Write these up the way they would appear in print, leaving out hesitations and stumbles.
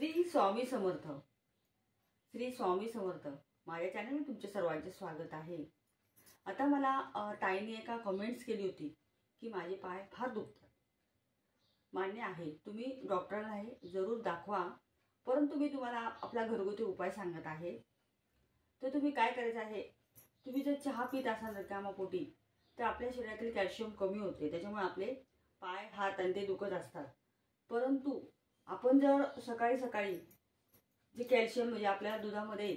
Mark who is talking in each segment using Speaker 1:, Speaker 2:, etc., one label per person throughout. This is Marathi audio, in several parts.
Speaker 1: श्री स्वामी समर्थ. श्री स्वामी समर्थ. माझ्या चॅनलवर तुमचे सर्वांचे स्वागत आहे. आता मला ताईने एका कमेंट्स केली होती की माझे पाय फार दुखतात. मान्य आहे, तुम्ही डॉक्टरला हे जरूर दाखवा, परंतु मी तुम्हाला आपला घरगुती उपाय सांगत आहे. तर तुम्ही काय करायचं आहे, तुम्ही जर चहा पित असाल रिकामापोटी तर आपल्या शरीरातील कॅल्शियम कमी होते, त्याच्यामुळे आपले पाय हात आणि ते दुखत असतात. परंतु आपण जर सकाळी सकाळी जे कॅल्शियम म्हणजे आपल्या दुधामध्ये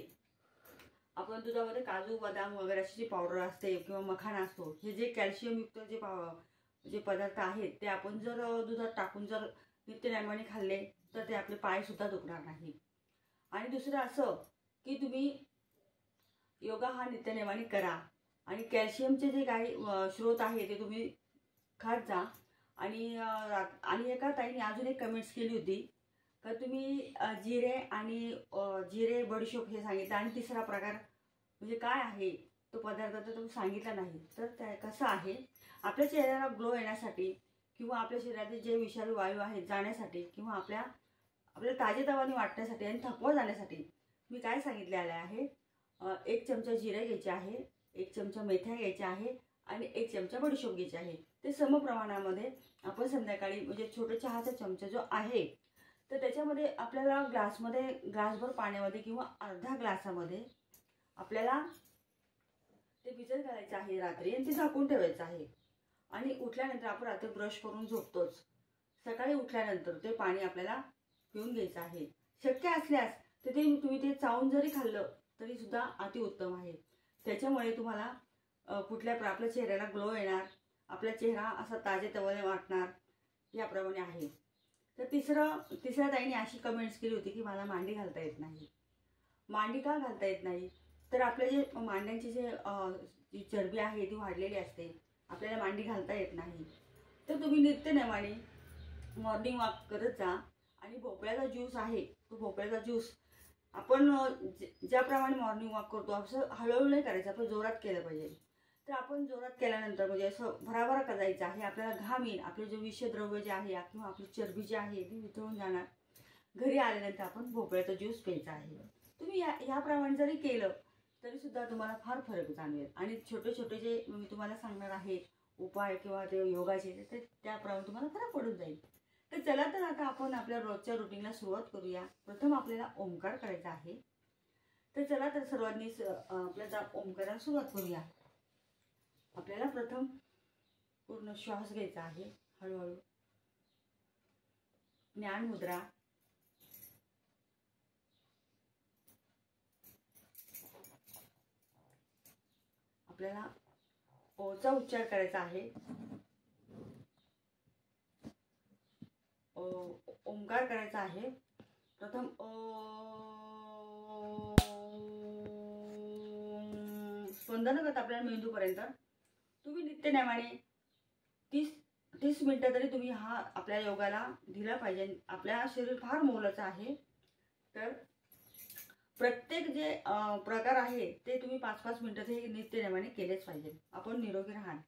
Speaker 1: काजू बदाम वगैरे अशी जी पावडर असते किंवा मखाना असतो, हे जे कॅल्शियम युक्त जे पदार्थ आहेत ते आपण जर दुधात टाकून जर नित्यनेमाने खाल्ले तर ते आपले पाय सुद्धा दुखणार नाही. आणि दुसरं असं की तुम्ही योगा हा नित्यनेमाने करा आणि कॅल्शियमचे जे काही स्रोत आहे ते तुम्ही खात जा. आणि एका ताईने अजून एक कमेंट्स केली होती तर तुम्ही जिरे बडीशोप हे सांगितलं आणि तिसरा प्रकार म्हणजे काय आहे तो पदार्थ तर तुम्ही सांगितला नाही. तर त्या कसं आहे, आपल्या चेहऱ्याला ग्लो येण्यासाठी किंवा आपल्या शरीरातील जे विषारी वायू आहेत जाण्यासाठी किंवा आपल्या ताजेतवाने वाटण्यासाठी आणि थकवा जाण्यासाठी मी काय सांगितलेलं आहे, 1 चमचा जिरे घ्यायचे आहे, 1 चमचा मेथ्या घ्यायच्या आहे आणि 1 चमचा बडीशोप घ्यायची आहे. ते समप्रमाणामध्ये आपण संध्याकाळी म्हणजे छोटा चहाचा चमचा जो आहे तर त्याच्यामध्ये आपल्याला ग्लासभर पाण्यामध्ये किंवा अर्धा ग्लासामध्ये आपल्याला ते भिजत घालायचं आहे रात्री आणि ते झाकून ठेवायचं आहे. आणि उठल्यानंतर आपण रात्री ब्रश करून झोपतोच, सकाळी उठल्यानंतर ते पाणी आपल्याला पिऊन घ्यायचं आहे. शक्य असल्यास तर तुम्ही ते चावून जरी खाल्लं तरी सुद्धा अतिउत्तम आहे. त्याच्यामुळे तुम्हाला आपल्या चेहऱ्याला ग्लो येणार, आपला चेहरा असा ताजेतवाने वाटणार, याप्रमाणे आहे. तर तिसऱ्या ताईने अशी कमेंट्स केली होती की मला मांडी घालता येत नाही. मांडी का घालता येत नाही, तर आपले जे मांड्यांची जी चरबी आहे ती वाढलेली असते, आपल्याला मांडी घालता येत नाही. तर तुम्ही नित्यनेमाने मॉर्निंग वॉक करत जा आणि भोपळ्याचा ज्यूस आहे तो भोपळ्याचा ज्यूस आपण ज्याप्रमाणे मॉर्निंग वॉक करतो असं हळूहळू नाही करायचं, आपण जोरात केलं पाहिजे. तर आपण जोरात केल्यानंतर म्हणजे असं भराभरा करायचं आहे, आपल्याला घाम येईल, आपले जे विषद्रव्य जे आहे किंवा आपली चरबी जी आहे ती वितळून जाणार. घरी आल्यानंतर आपण भोपळ्याचा ज्यूस प्यायचा आहे. तुम्ही ह्याप्रमाणे जरी केलं तरी सुद्धा तुम्हाला फार फरक जाणवेल. आणि छोटे छोटे जे मी तुम्हाला सांगणार आहे उपाय किंवा ते योगाचे ते त्याप्रमाणे तुम्हाला फरक पडून जाईल. तर चला तर आता आपण आपल्या रोजच्या रुटीनला सुरुवात करूया. प्रथम आपल्याला ओंकार करायचा आहे. तर चला तर सर्वांनी आपल्याला ओंकाराला सुरुवात करूया. आपल्याला प्रथम पूर्ण श्वास घ्यायचा आहे हळूहळू. ज्ञान मुद्रा. आपल्याला ओचा उच्चार करायचा आहे. ओंकार करायचा आहे. प्रथम स्पंदन करत आपल्याला मेंदूपर्यंत. तुम्ही नित्यनेमाने 30 मिनिटं तरी तुम्ही हा आपल्या योगाला दिला पाहिजे. आपल्या शरीर फार मोलाचं आहे. तर प्रत्येक जे प्रकार आहे ते तुम्ही 5-5 मिनिटं हे नित्यनेमाने केलेच पाहिजे. आपण निरोगी राहाल.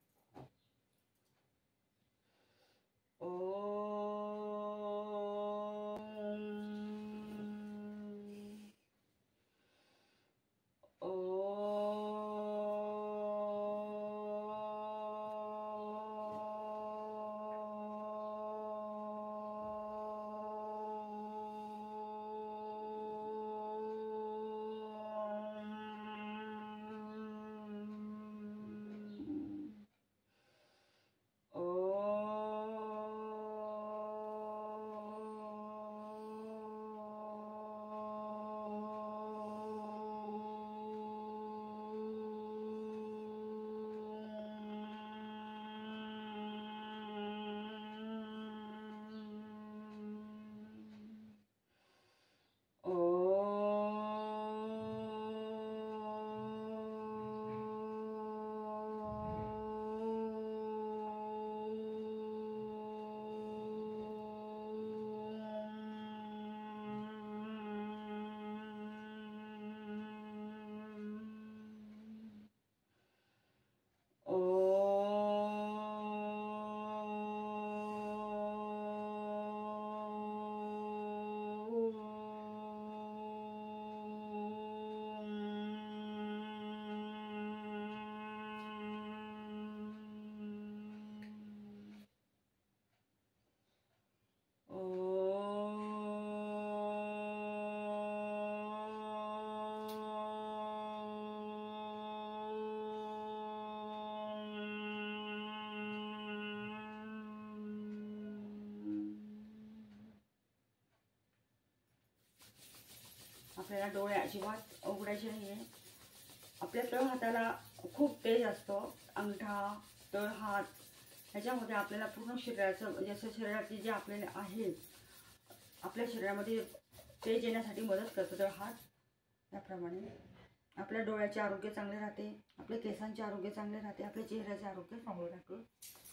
Speaker 1: आपल्याला डोळे अजिबात उघडायचे नाही आहे. आपल्या तळ हाताला खूप तेज असतो. अंगठा, तळ हात ह्याच्यामध्ये आपल्याला पूर्ण शरीराचं म्हणजे असं शरीरातले जे आपल्याला आहे आपल्या शरीरामध्ये तेज येण्यासाठी मदत करतो तळ हात. याप्रमाणे आपल्या डोळ्याचे आरोग्य चांगले राहते, आपल्या केसांचे आरोग्य चांगले राहते, आपल्या चेहऱ्याचे आरोग्य चांगले राहते.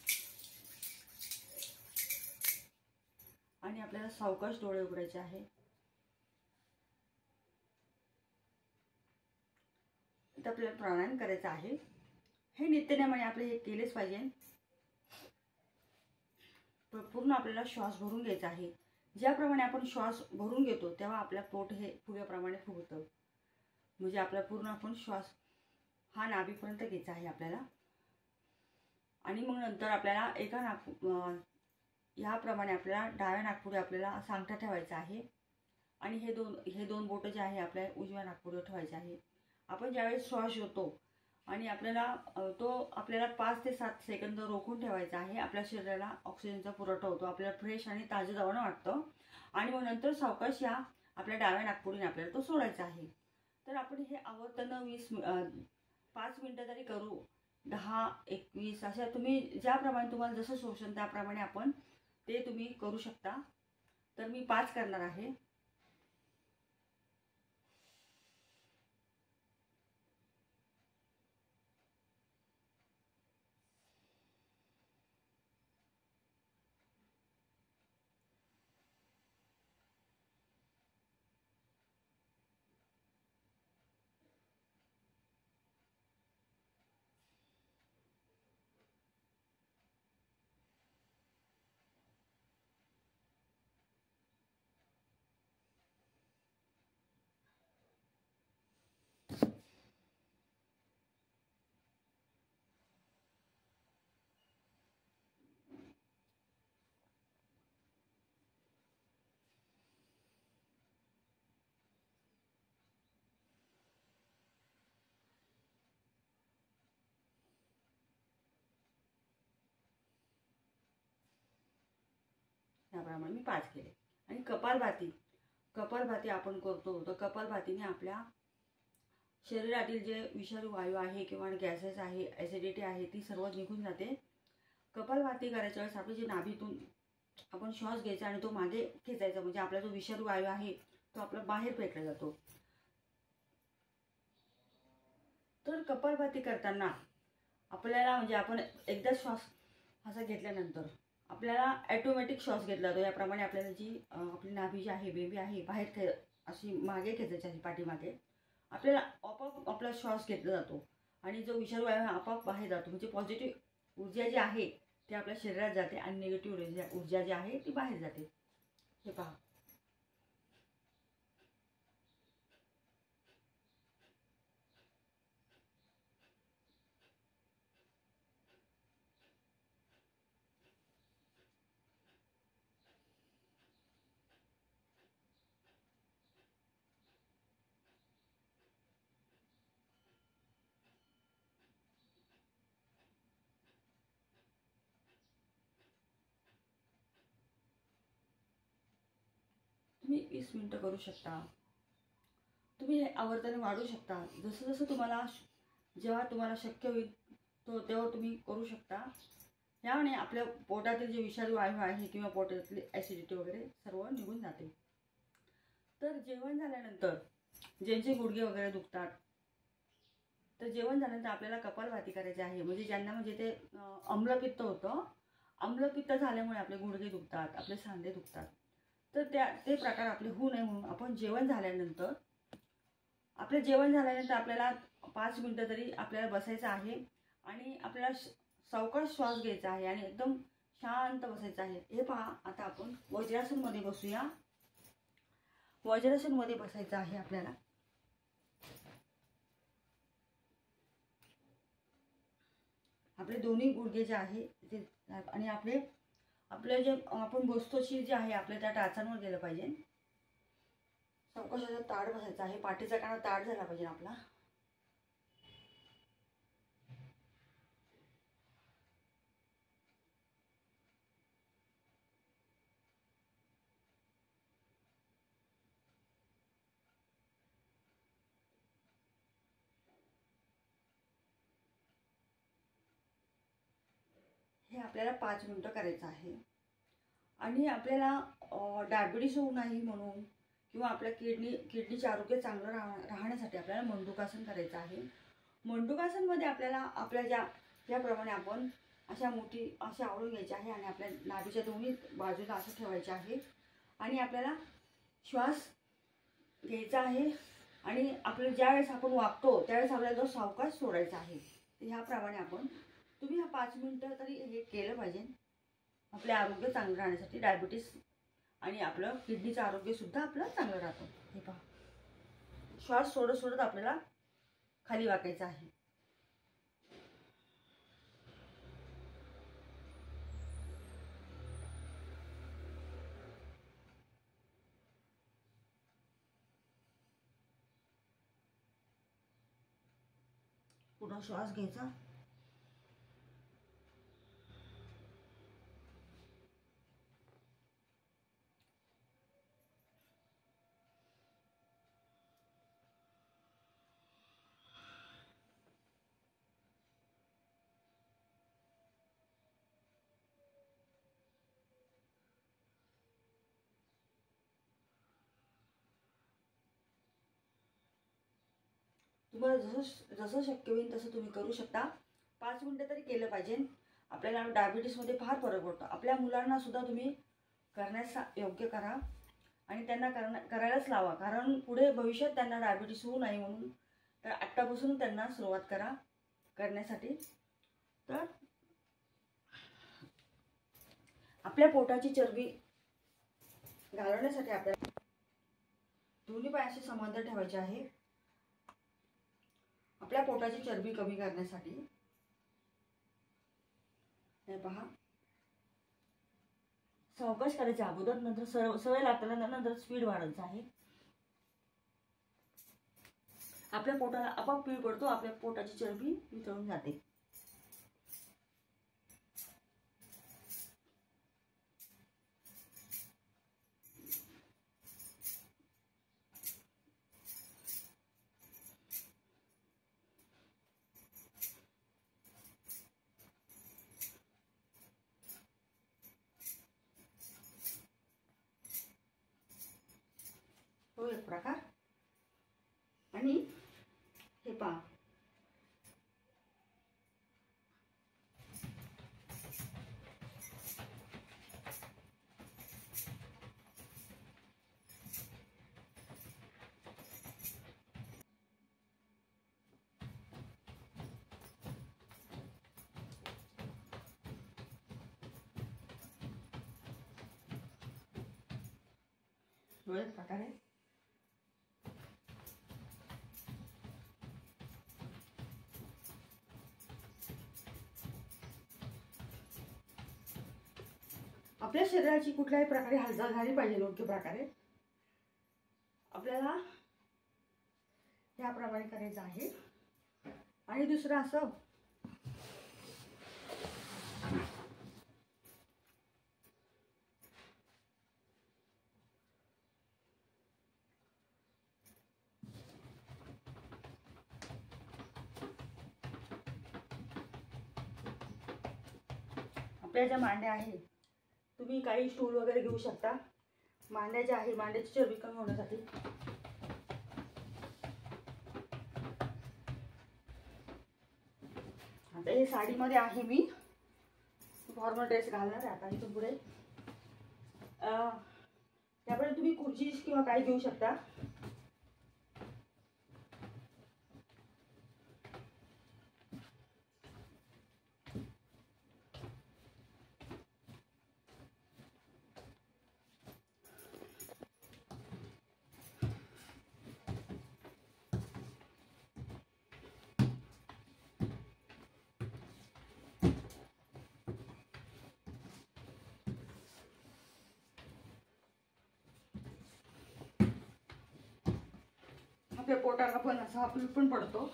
Speaker 1: आणि आपल्याला सावकाश डोळे उघडायचे आहे. तर आपल्याला प्राणायाम करायचा आहे. हे नित्यनेमाने आपले हे केलेच पाहिजे. पूर्ण आपल्याला श्वास भरून घ्यायचा आहे. ज्याप्रमाणे आपण श्वास भरून घेतो तेव्हा आपल्या पोट हे फुग्याप्रमाणे फुगतं. म्हणजे आपला पूर्ण आपण श्वास हा नाभीपर्यंत घ्यायचा आहे आपल्याला. आणि मग नंतर आपल्याला एका ह्याप्रमाणे आपल्याला डाव्या नागपुडी आपल्याला असा अंगठा ठेवायचा आहे. आणि हे दोन बोटं जे आहे आपल्या उजव्या नागपुडीवर ठेवायचे आहे. आपण ज्यावेळेस श्वास घेतो आणि आपल्याला तो आपल्याला 5 ते 7 सेकंद रोखून ठेवायचा आहे. आपल्या शरीराला ऑक्सिजनचा पुरवठा होतो, आपल्याला फ्रेश आणि ताजेतवानं वाटतं. आणि मग नंतर सावकाश या आपल्या डाव्या नागपुडीने आपल्याला तो सोडायचा आहे. तर आपण हे आवर्तन 5 मिनटं तरी करू. 10, 21 अशा तुम्ही ज्याप्रमाणे तुम्हाला जसं शोषण त्याप्रमाणे आपण ते तुम्ही करू शकता. तर मी 5 करणार आहे. त्याप्रमाणे मी 5 केले. आणि कपालभाती आपण करतो. तर कपालभातीने आपल्या शरीरातील जे विषारी वायू आहे किंवा गॅसेस आहे, ॲसिडिटी आहे, ती सर्व निघून जाते. कपालभाती करायच्या वेळेस आपली जी नाभीतून आपण श्वास घ्यायचा आणि तो मागे खेचायचा. म्हणजे आपला जो विषारी वायू आहे तो आपला बाहेर फेकला जातो. तर कपालभाती करताना आपल्याला म्हणजे आपण एकदा श्वास असा घेतल्यानंतर आपल्याला ॲटोमॅटिक श्वास घेतला जातो. याप्रमाणे आपल्याला जी आपली नाभी जी आहे, बेबी आहे, बाहेर अशी मागे खेचायची आहे, पाठीमागे. आपल्याला आपोआप आपला श्वास घेतला जातो आणि जो विषारी वायू आहे आपोआप बाहेर जातो. म्हणजे पॉझिटिव्ह ऊर्जा जी आहे ती आपल्या शरीरात जाते आणि निगेटिव्ह ऊर्जा जी आहे ती बाहेर जाते. हे पहा. तुम्ही 20 मिनिटं करू शकता. तुम्ही हे आवर्तन वाढवू शकता. जसं जसं तुम्हाला जेव्हा तुम्हाला शक्य होईल तेव्हा तुम्ही करू शकता. याने आपल्या पोटातील जे विषारी वायू आहे किंवा पोटातली ॲसिडिटी वगैरे सर्व निघून जाते. तर जेवण झाल्यानंतर ज्यांचे गुडघे वगैरे दुखतात तर जेवण झाल्यानंतर आपल्याला कपालभाती करायची आहे. म्हणजे ज्यांना म्हणजे ते अम्लपित्त होतं, अम्लपित्त झाल्यामुळे आपले गुडघे दुखतात, आपले सांधे दुखतात. तर ते प्रकार आपले होऊ नये म्हणून आपण जेवण झाल्यानंतर आपल्याला 5 मिनिटं तरी आपल्याला बसायचं आहे आणि आपल्याला सावकाश श्वास घ्यायचा आहे आणि एकदम शांत बसायचं आहे. हे पहा. आता आपण वज्रासनमध्ये बसूया. वज्रासनमध्ये बसायचं आहे आपल्याला. आपले दोन्ही गुडघे जे आहे ते आणि आपले जे आपण बसतो शिर जे आहे आपल्या त्या टाचांवर गेलं पाहिजे. सावकाश असं ताठ बसायचं आहे. पाठीचा काना ताठ झाला पाहिजे आपला. हे आपल्याला 5 मिनटं करायचं आहे. आणि आपल्याला डायबिटीस होऊ नये म्हणून किंवा आपल्या किडनीचे आरोग्य चांगलं राहण्यासाठी आपल्याला मंडूकासन करायचं आहे. मंडूकासनमध्ये आपल्याला आपल्या ज्याप्रमाणे आपण अशी आवळून घ्यायची आहे आणि आपल्या नाभीच्या दोन्ही बाजूला असं ठेवायचे आहे आणि आपल्याला श्वास घ्यायचा आहे आणि आपल्याला ज्यावेळेस आपण वागतो त्यावेळेस आपल्याला तो सावकाश सोडायचा आहे. तर ह्याप्रमाणे तुम्ही 5 मिनटं तरी हे केलं पाहिजे आपले आरोग्य चांगलं राहण्यासाठी. डायबिटीस आणि आपलं किडनीचं आरोग्यसुद्धा आपलं चांगलं राहतं. हे पहा, श्वास सोडत सोडत आपल्याला खाली वाकायचं आहे. पुन्हा श्वास घ्यायचा. तुम्हाला जसं शक्य होईल तसं तुम्ही करू शकता. 5 मिनटं तरी केलं पाहिजे. आपल्याला डायबिटीसमध्ये फार फरक पडतो. आपल्या मुलांना सुद्धा तुम्ही करण्यास योग्य करा आणि त्यांना करायलाच लावा, कारण पुढे भविष्यात त्यांना डायबिटीस होऊ नये म्हणून. तर आत्तापासून त्यांना सुरुवात करा करण्यासाठी. तर आपल्या पोटाची चरबी घालवण्यासाठी आपल्याला दोन्ही पायाशी समांतर ठेवायचे आहे. आपल्या पोटाची चरबी कमी करण्यासाठी हे पहा, सावकाश करायचे अगोदर, नंतर सवय लागताना नंतर स्पीड वाढवायचं आहे. आपल्या पोटाला आपोआप पीळ पडतो, आपल्या पोटाची चरबी वितळून जाते. तो एक प्रकार. आणि हे पहा, तो एक प्रकार आहे. आपल्या शरीराची कुठल्याही प्रकारे हालचाल झाली पाहिजे योग्य प्रकारे. आपल्याला याप्रमाणे करायचं आहे. आणि दुसरं असं, आपल्या ज्या मांड्या आहेत, तुम्ही काही स्टूल वगैरे घेऊ शकता. मांड्या ज्या आहे, मांड्याची चरबी कमी होण्यासाठी. आता हे साडीमध्ये आहे, मी फॉर्मल ड्रेस घालणार आहे आता इथून पुढे. त्यामुळे तुम्ही खुर्ची किंवा काही घेऊ शकता. आपल्या पोटाला पण असा पण पडतो,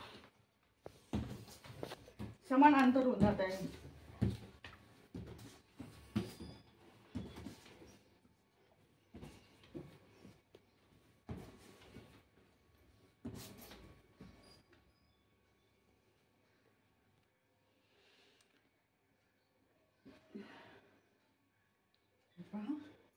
Speaker 1: समान अंतर होऊन जात आहे. पहा.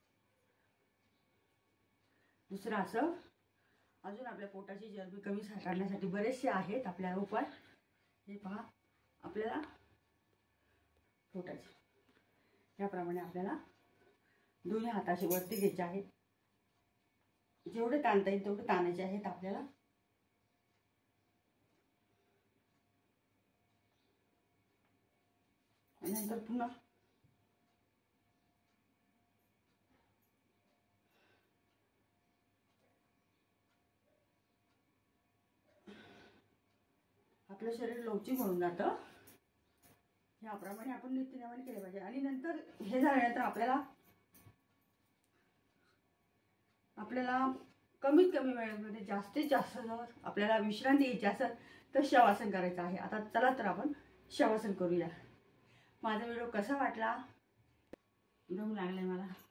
Speaker 1: दुसरं असं अजून आपल्या पोटाची चरबी कमी करण्यासाठी बरेचसे आहेत आपल्याला उपाय. हे पहा, आपल्याला पोटाचे याप्रमाणे आपल्याला दोन्ही हाताशी वरती घ्यायचे आहेत. जेवढे ताणता येईल तेवढे ताणायचे आहेत आपल्याला. नंतर पुन्हा आपलं शरीर लवचिक होऊन जातं. याप्रमाणे आपण नित्यनेमाने केले पाहिजे. आणि नंतर हे झाल्यानंतर आपल्याला कमीत कमी वेळेमध्ये जास्तीत जास्त जर आपल्याला विश्रांती घ्यायची असेल तर शवासन करायचं आहे. आता चला तर आपण शवासन करूया. माझा व्हिडिओ कसा वाटला? दम लागलाय मला.